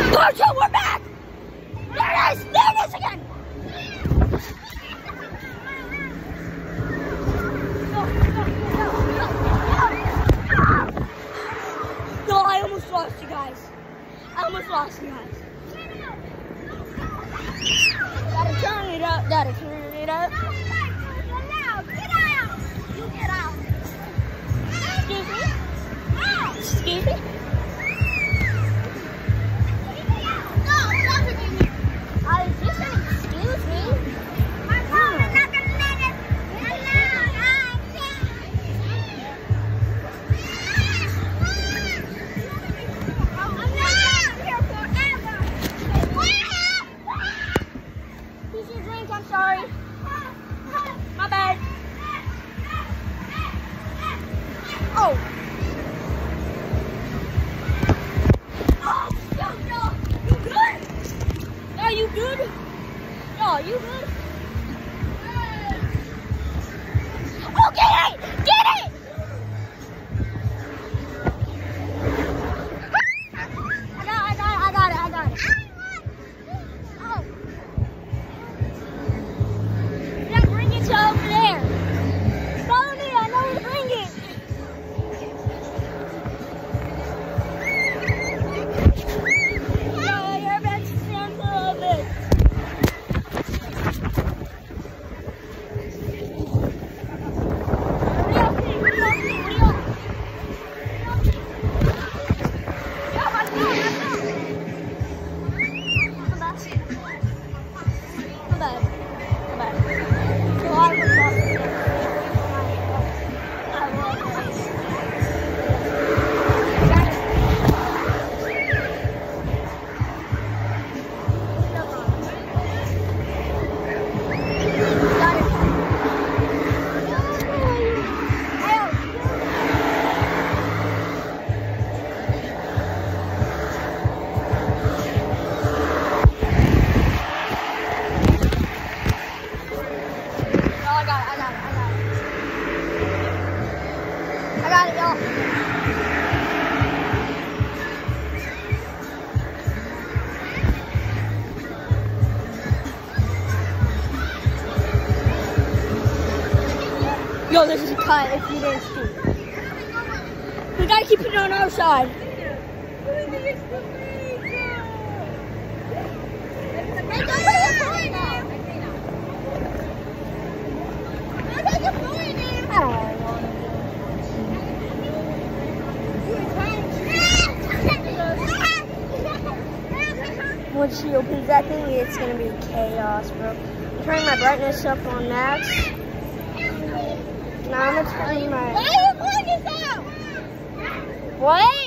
Part 2, we're back! There it is! There it is again! No, I almost lost you guys. Gotta turn it up. Get out! You get out! Excuse me? Excuse me? No, stop it, Mimi. I was just saying, excuse me. My mom is not gonna let it. I'm not here forever. Here's your drink, I'm sorry. My bad. Oh. Are you good? No, are you good? Oh, get it! Get it! I got it. Oh. Yeah, bring it to over there. Follow me, I know where to bring it. I got it, y'all. Yo, this is a cut if you didn't see. We gotta keep it on our side. Once she opens that thing, it's gonna be chaos, bro. I'm turning my brightness up on max. Now I'm gonna turn my. Why are you pulling this out? What?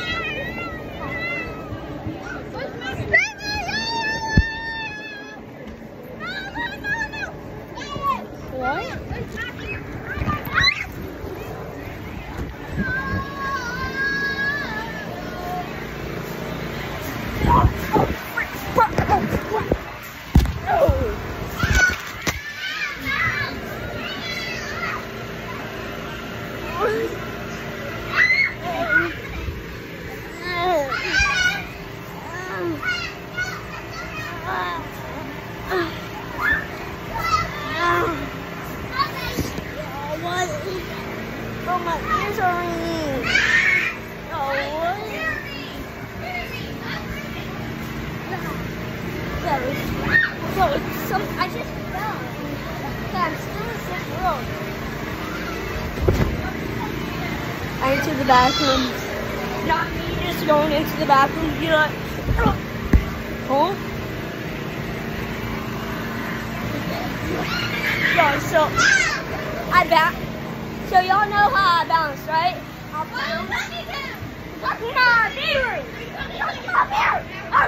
Oh, my ears are ringing. Oh, what? So it's some. I just fell. Okay, I'm still in this room. I went to the bathroom. Not me just going into the bathroom. You know. Oh. Yo, so I back. So y'all know how I bounce, right? I'll bounce. Nah, neighbor. Come here.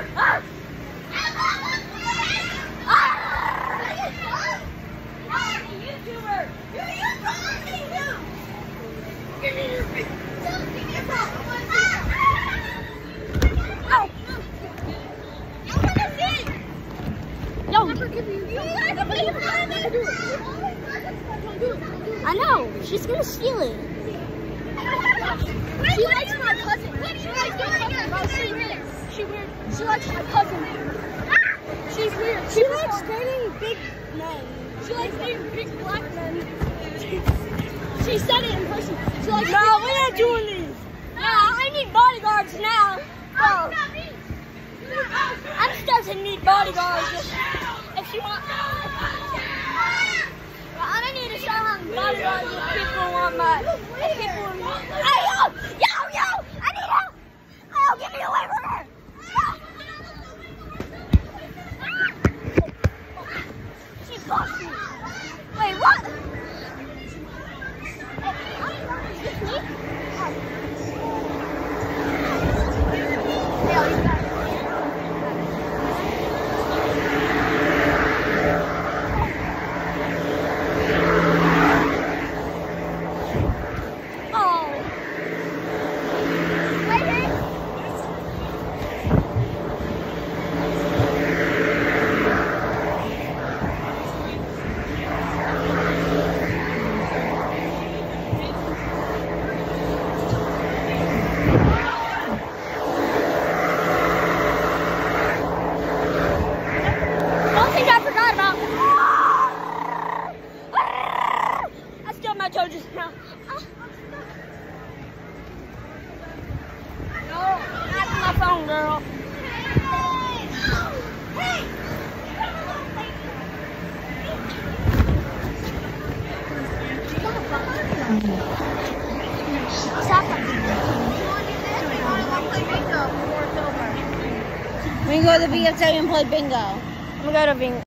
YouTuber. You're a I know. She's gonna steal it. She likes my cousin. She likes my cousin. She weird. She likes my cousin. She's weird. She likes dating big men. She likes dating big black men. She said it in person. She likes No, we're not doing these. No, I need bodyguards now. Oh. I'm doesn't need bodyguards if she wants. Well, I don't need to show her bodyguards if people want my. If people want my. Hey, yo! I need help! Oh, get me away from her! She busted me. Wait, what? Is this me? I told you now. No, not my phone, girl. We can go to the VFW and play bingo. I'm gonna go to bingo.